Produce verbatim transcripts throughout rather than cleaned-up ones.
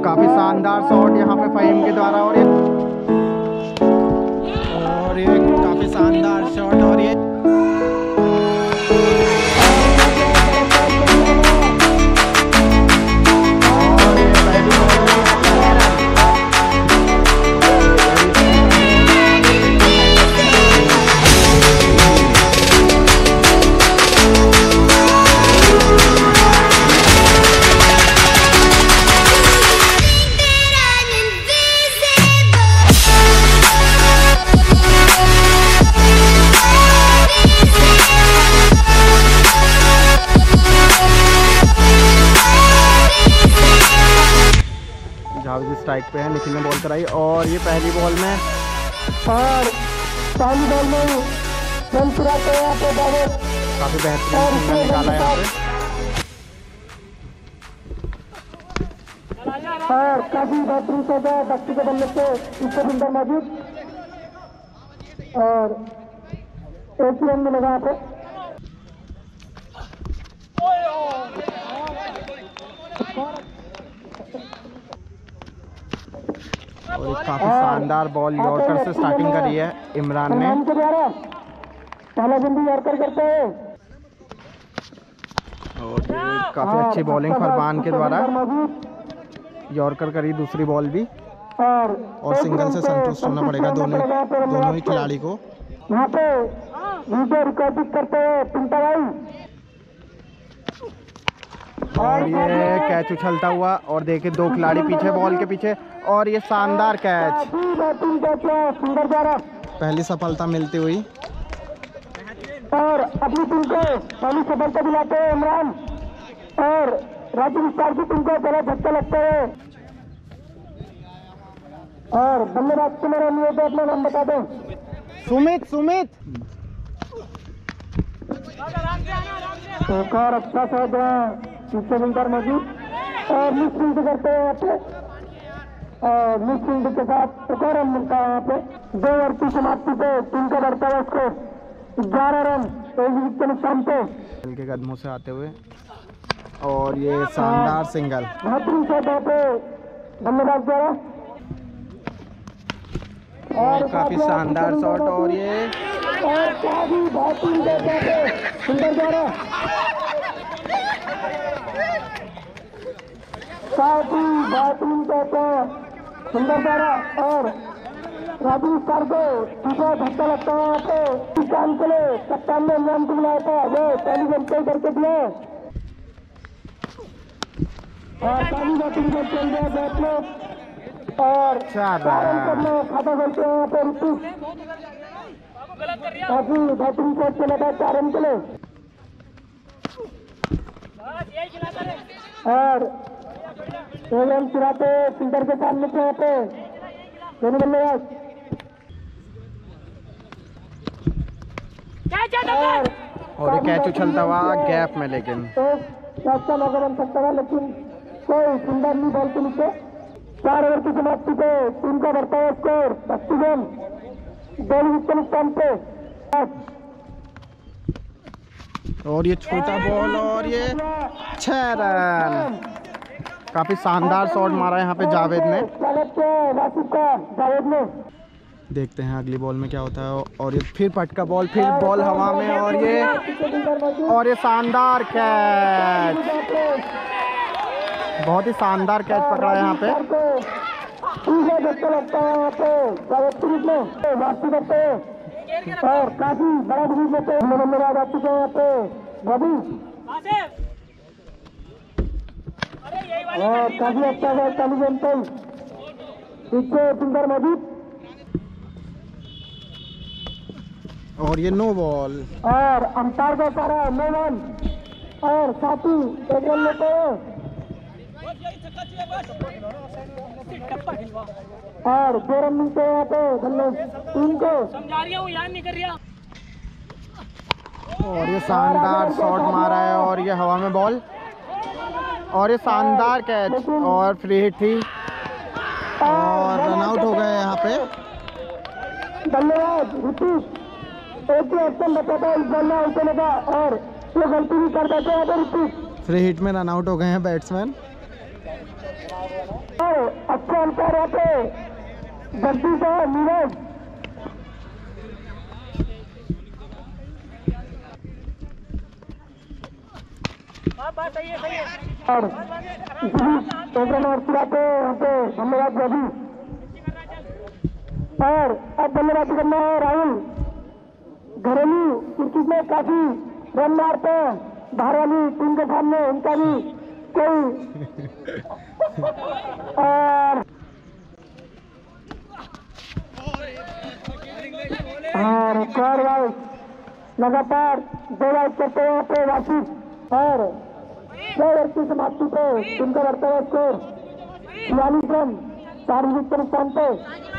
काफी शानदार शॉट यहाँ पे फहीम के द्वारा, और ये और ये काफी शानदार शॉट, और ये स्ट्राइक पे है, निखिल ने बॉल कराई और ये पहली बॉल में और पहली बॉल में रन चुराते हैं तो काफी बेहतरीन निकाला यहाँ पे, और काफी बेहतरीन से गया बच्ची के बल्ले से ऊपर बिंदर मौजूद, और एक रन में लगा पे और एक काफी शानदार बॉल यॉर्कर से स्टार्टिंग करी है इमरान ने, पहला बिंदु यॉर्कर करते हैं, और ये काफी अच्छी बॉलिंग फरमान के द्वारा, यॉर्कर करी दूसरी बॉल भी, और और सिंगल से संतुष्ट होना पड़ेगा दोनों दोनों ही खिलाड़ी को। यहाँ पे वीडियो रिकॉर्डिंग करते हैं पिंटा भाई, और ये कैच उछलता हुआ, और देखिए दो खिलाड़ी पीछे बॉल के पीछे, और ये शानदार कैच, पहली सफलता मिलती हुई, और अपनी टीम को पहली सफलता दिलाते हैं इमरान, और राजू विस्तार की टीम को पहला झटका लगते हैं, और बल्लेबाज को मेरा नियत है अपना नाम बता दें। सुमित सुमित एक और अच्छा शॉट है पीछे विंटर मौजूद, और मिस फील्ड करते हैं यहाँ पे, और मिस फील्ड के साथ एक और रन मिलता है यहाँ पे, दो ओवर की समाप्ति पे टीम का बढ़ता है उसको ग्यारह रन एक विकेट के नुकसान पे, के कदमों से आते हुए, और ये शानदार सिंगल, बेहतरीन शॉट यहाँ पे बल्लेबाज द्वारा, और काफी शानदार शॉट, और ये और काफी बेहतरीन शॉट यहाँ पे सुंदर द्वारा, काफी बेहतरीन शॉट है सुंदर द्वारा, और राजू स्टार को दूसरा धक्का लगता है यहाँ पे, इस काम के लिए कप्तान ने इमरान को बुलाया था, वो पहली गेंद पे करके दिया, और काफी बेहतरीन गेंद चल गया बैट में, और खाता करते हैं यहाँ पे ऋतु, काफी बेहतरीन शॉट चला था चार रन के लिए, और एक रन चुराते फिल्डर के सामने से यहाँ पे दोनों बल्लेबाज, और ये कैच उछलता हुआ गैप में, लेकिन रास्ता मौका बन सकता है, लेकिन कोई सुंदर नहीं बॉल के नीचे, चार ओवर की समाप्ति पे टीम का बढ़ता है स्कोर बत्तीस रन दो विकेट के नुकसान पे, और ये छोटा बॉल, और ये छह रन, काफी शानदार शॉट मारा यहाँ पे जावेद ने, जावेद ने, देखते हैं अगली बॉल में क्या होता है, और ये फिर पटका बॉल, फिर बॉल हवा में, और ये और ये शानदार कैच, बहुत ही शानदार कैच पकड़ा यहाँ पे, लगता है यहाँ पे वापसी करते हैं, और काफी बड़ा डिवीज लेते हैं धन्यवाद आ चुके हैं यहाँ पे बॉबी, और काफी अच्छा है चालू गेंद पे पीछे सुंदर मौजूद, और ये नो बॉल, और अंपायर का सारा नो रन, और साथी एक रन लेते हैं, और दो रन मिलते हैं यहाँ पे बल्ले टीम को, समझा रही हूँ याद नहीं कर रहा, और ये शानदार शॉट मारा है, और ये हवा में बॉल, और ये शानदार कैच, और फ्री हिट थी, और रन आउट हो गए यहाँ पे, धन्यवाद ऋतिक, एक ही ऑप्शन बताता इस बॉल में आउट होने का, और ये गलती भी कर देते हैं ऋतिक, फ्री हिट में रन आउट हो गए हैं बैट्समैन, और अच्छे अंतर यहाँ पे जगदीश है नीरज। और एक रन और पूरा पे यहाँ पे धन्यवाद रवि। और अब बल्लेबाजी करना है राहुल। घरेलू क्रिकेट में काफी रन मारते हैं, बाहर वाली टीम के सामने उनका भी कोई और और स्कोर वाइज लगातार दो वाइज करते हैं पे वापस। और छह ओवर की समाप्ति पे टीम का बढ़ता है स्कोर छियालीस रन चार विकेट के नुकसान पे।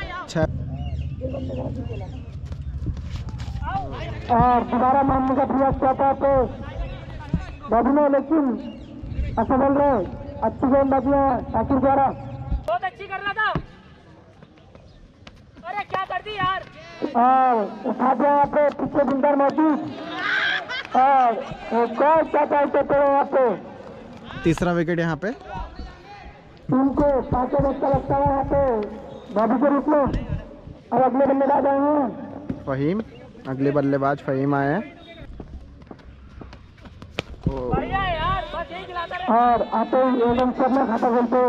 और दोबारा मारने का प्रयास किया था तो बॉबी ने, लेकिन असफल रहे। अच्छी गेंदबाजी है शाकिर द्वारा, बहुत अच्छी कर रहा था। अरे क्या कर दी यार। और उठा दिया यहाँ पे पीछे बिंदर मौजूद। और एक और क्या चाहते थे यहाँ पे तीसरा विकेट यहाँ पे टीम को पांचों बच्चा लगता है यहाँ पे बॉबी के रूप में। और अगले बल्लेबाज आए हैं फहीम, अगले बल्लेबाज फहीम आए हैं। बढ़िया है यार, बस यही खिलाता रहे। और आते ही एवं करना खाता बोलते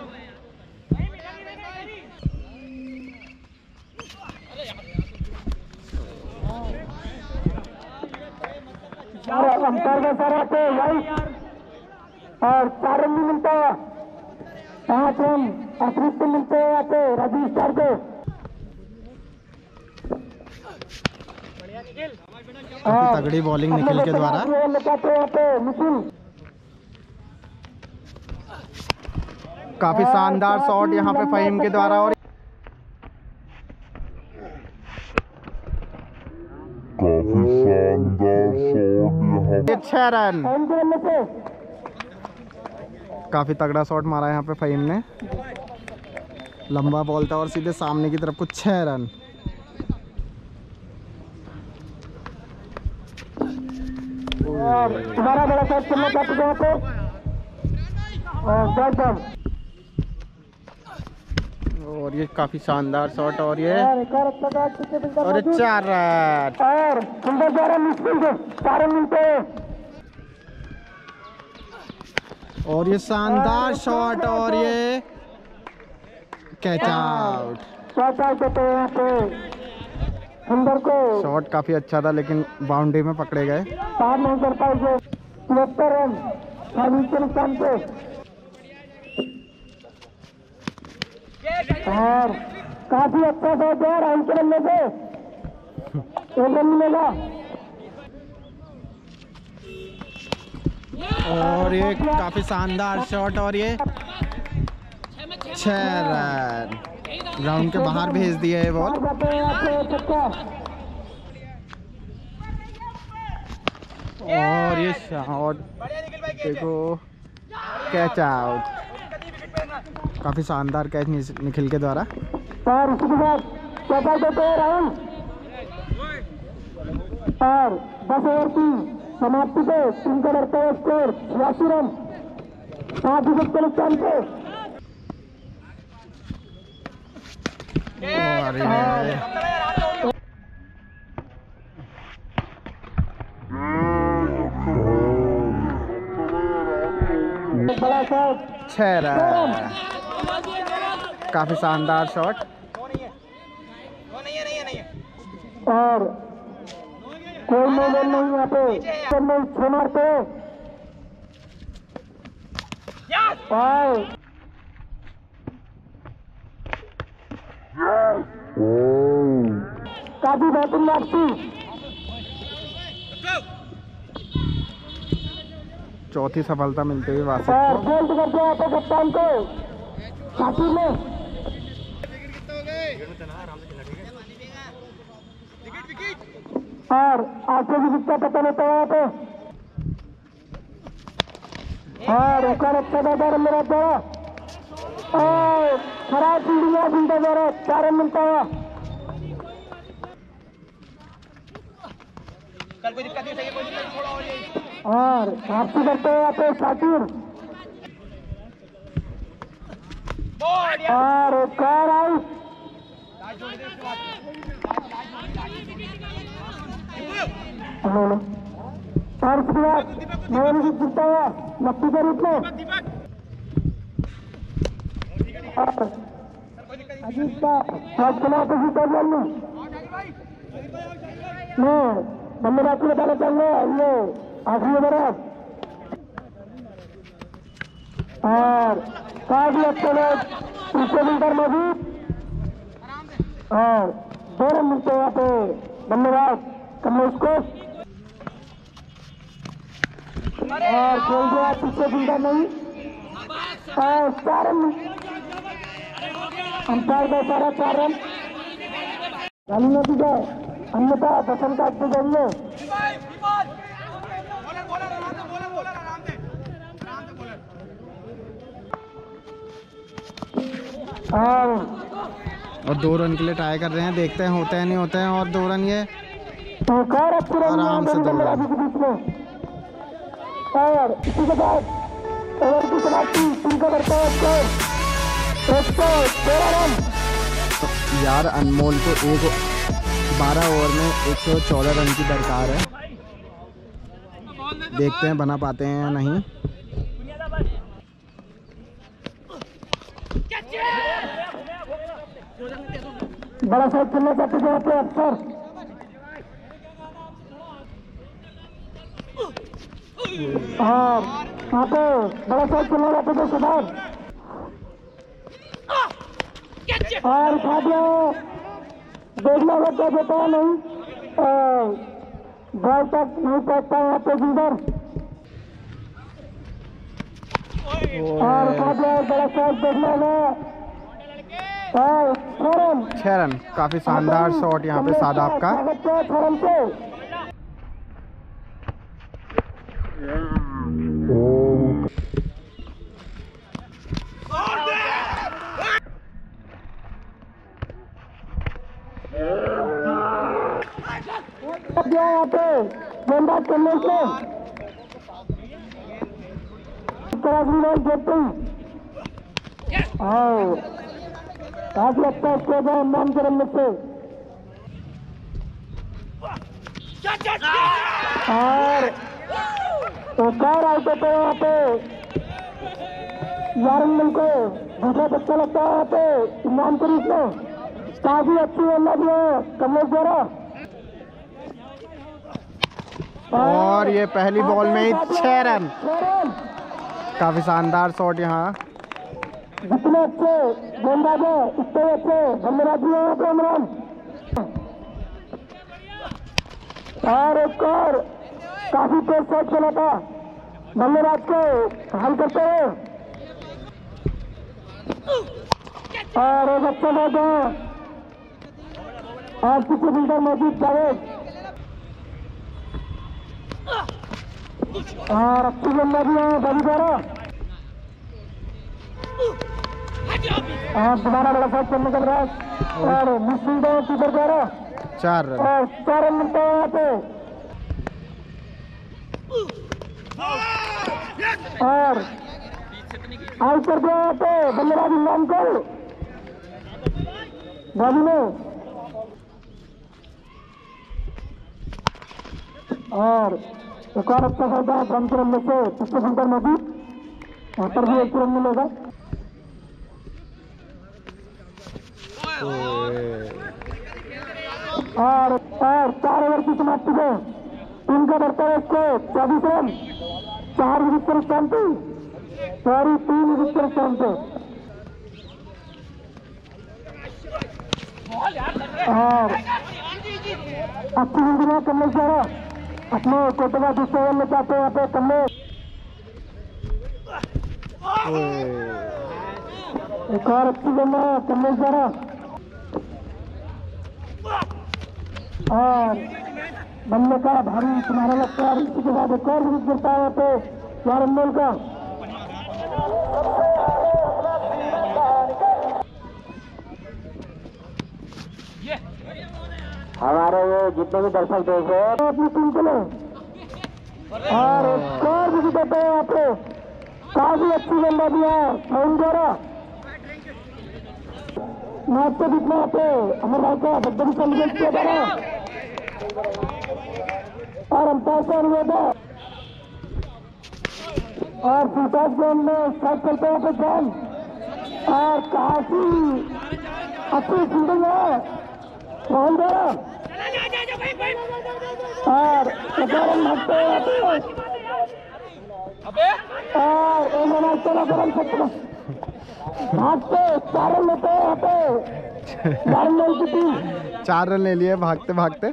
और अंपायर का सारा आते वाइट। और चार रन भी मिलता है, पांच रन अतिरिक्त मिलते हैं आते राजीव स्टार को। काफी तगड़ी बॉलिंग निखिल के द्वारा। काफी शानदार शॉट यहाँ पे फहीम के द्वारा। और काफी शानदार शॉट यहाँ छह रन, काफी तगड़ा शॉट मारा यहाँ पे फहीम ने। लंबा बॉल था और सीधे सामने की तरफ को छह रन। और तुम्हारा बड़ा शॉट खेलना चाहते थे यहाँ पे और गौतम। और ये काफी शानदार शॉट। और ये और एक और अच्छा शॉट पीछे बिंदर और ये मौजूद। चार रन। और सुंदर द्वारा मुश्किल से चार रन मिलते हैं। और ये शानदार शॉट और ये कैच आउट। शॉट आउट होते हैं यहाँ पे सुंदर को शॉट काफी अच्छा था लेकिन बाउंड्री में पकड़े गए। पार नहीं कर पाए जो तिहत्तर रन चालीस के नुकसान पे। और काफी अच्छा शॉट है राहुल के बल्ले से, एक रन मिलेगा। और ये काफी शानदार शॉट और ये छह रन। ग्राउंड के बाहर भेज दिया है बॉल। और ये शॉट देखो, कैच आउट। काफी शानदार कैच निखिल के द्वारा। और उसके बाद कैच आउट होते हैं राहुल। और दस ओवर की समाप्ति पे टीम का बढ़ता है स्कोर छियासी रन पांच विकेट के नुकसान पे। और ये बड़ा शॉट छह रन, काफी शानदार शॉट। और कोई नो बॉल नहीं यहाँ पे, छह मारते और काफी बेहतरीन वापसी। चौथी सफलता मिलती हुई वासिफ और को। बोल्ड करते हैं आपको कप्तान को शाकिर ने। और आगे भी जितना पता नहीं था यहाँ पे। और एक और अच्छा बाजार मेरा द्वारा और खराब पीढ़िया जिंदा द्वारा चार रन मिलता है। और वापसी करते हैं यहाँ पे शाकिर। और एक और आउट। और उसके बाद नया विकेट गिरता हुआ लक्की के रूप में अजीत का शॉट चला तो जीता बॉल में मैं बल्लेबाज को बताना चाहूंगा ये आखिरी ओवर है और काफी अच्छे लोग पीछे मिलकर मौजूद और दो रन मिलते हैं यहाँ पे बल्लेबाज कमलेश को और खेल गया पीछे फिल्डर नहीं और चार रन अंपायर का सारा चार रन चालू न की जाए अन्यथा दर्शन का अच्छे जाइए और और दो रन के लिए ट्राई कर रहे हैं, देखते हैं होते हैं नहीं होते हैं। और दो रन ये एक और अच्छे रन आराम से दो रन के बीच में और इसी के बाद ओवर की समाप्ति टीम का करता है स्कोर एक सौ तेरह रन। यार अनमोल को एक बारह ओवर में एक सौ चौदह रन की दरकार है, देखते हैं बना पाते हैं या नहीं। बड़ा शॉट खेलना चाहते थे अपने अफसर और यहाँ पे बड़ा शॉट खेलना चाहते थे सुधार और उठा दिया देखना लगता देता नहीं बॉल तक नहीं पहुंचता यहाँ पे सुंदर और उठा दिया बड़ा शॉट देखना है और छह रन, काफी शानदार शॉट यहाँ पे शादाब का। यहाँ पे गेंदा खेलने से काफी अच्छा स्कोर है अंबान के रन से और एक और आउट होते हैं यहाँ पे यारंगल को बहुत अच्छा लगता है यहाँ पे इमाम के रूप में काफी अच्छी बल्ला भी है कमलेश द्वारा और ये पहली बॉल में ही छह रन, काफी शानदार शॉट यहाँ। जितने अच्छे गेंदबाज है उतने अच्छे बल्लेबाज भी है पे इमरान और एक और काफी तेज शॉट चला था बल्लेबाज को हल करते हुए और एक अच्छा शॉट है और पीछे फिल्डर मौजूद जावेद और अच्छी गेंदबाजी है बड़ी द्वारा और दोबारा बड़ा शॉट करने का प्रयास और मुस्लिम कीपर द्वारा चार रन और चार रन मिलते हैं यहाँ पे और आउट कर दिया यहाँ पे बल्लेबाज इमरान को बाजू में और एक और अच्छा फायदा है ड्रम के रन से पिछले फिल्टर मौजूद वहाँ पर भी एक रन मिलेगा और और चार ओवर की समाप्ति पे टीम का बढ़ता है इसको चौबीस रन चार विकेट पर स्थान पे सॉरी तीन विकेट पर स्थान पे और अच्छी गेंद कमलेश द्वारा अपने कोटवा दूसरे ओवर में चाहते हैं यहाँ पे कमलेश एक और अच्छी गेंद है कमलेश द्वारा और बल्ले का भारी तुम्हारा लगता है इसी के बाद एक और विकेट गिरता है यहाँ पे यारंगल का हमारे ये जितने भी दर्शक देख रहे हैं अपनी टीम के लिए और एक और विकेट देते हैं यहाँ पे काफी अच्छी गेंदबाजी है साउंड द्वारा मैच के बीच में आते अमर भाई का बदम संदेश के द्वारा और अंपायर से अनुरोध है और फुटबॉल गेम में स्ट्राइक करते हुए जान और काफी अच्छी फील्डिंग है राहुल द्वारा और प्रचारण भागते हुए और उन्होंने चला करम सकते भागते चार रन लेते हैं चार रन ले चुकी चार रन ले लिए भागते भागते।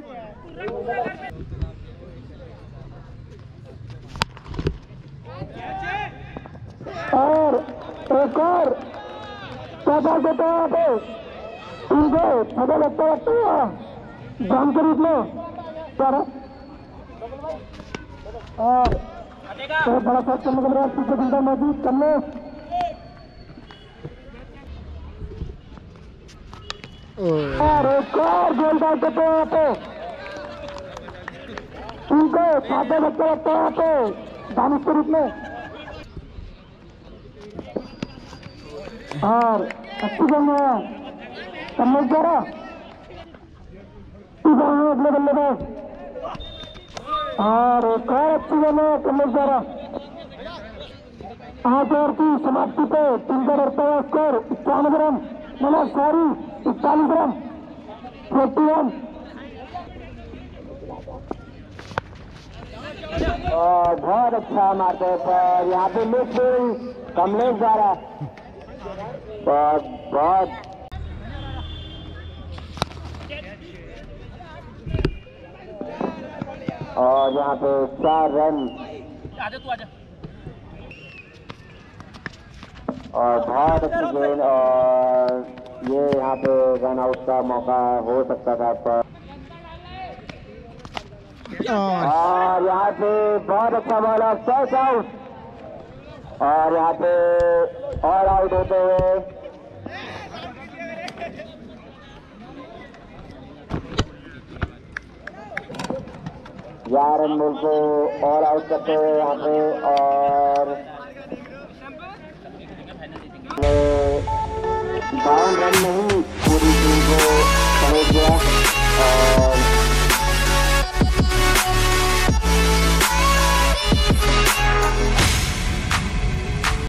और एक और पैसा देते हैं यहाँ पे उनको पता लगता लगता है जान के रूप में पर और एक बड़ा शॉट करने के बाद पीछे फिल्डर मौजूद करने और एक और गोल डाल देते हैं यहाँ पे उनको साझा लगता लगता है यहाँ पे दानिश के रूप में और अच्छी गेंद है कमलेश द्वारा अगले बल्लेबाज और एक और अच्छी गेंद है कमलेश द्वारा आठ ओवर की समाप्ति पे टीम का बढ़ता हुआ स्कोर इक्यानवे रन मतलब सॉरी इकतालीस रन फोर्टी रन और बहुत अच्छा मारते पर यहाँ पे मिस कमलेश द्वारा बहुत बहुत और यहाँ पे चार रन और बहुत अच्छी गेंद और ये यहाँ पे रन आउट का मौका हो सकता था पर और यहाँ पे बहुत अच्छा बॉल और स्ट्राइक आउट और यहाँ पे ऑल आउट होते हुए ग्यारह रन मिल को ऑल आउट करते हुए यहाँ पे और बावन रन नहीं